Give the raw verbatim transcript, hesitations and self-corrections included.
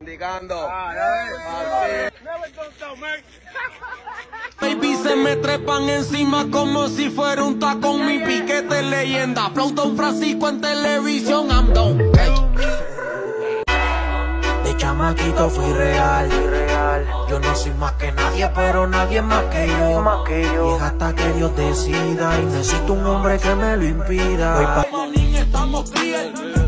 Indicando. Baby, se me trepan encima como si fuera un tacón. Mi piquete leyenda, flow Don Francisco en televisión. I'm done. Hey. De chamaquito fui real, fui real. Yo no soy más que nadie, pero nadie es más que yo. Más que yo. Y es hasta que Dios decida y necesito un hombre que me lo impida. Hoy pa' niña estamos clear.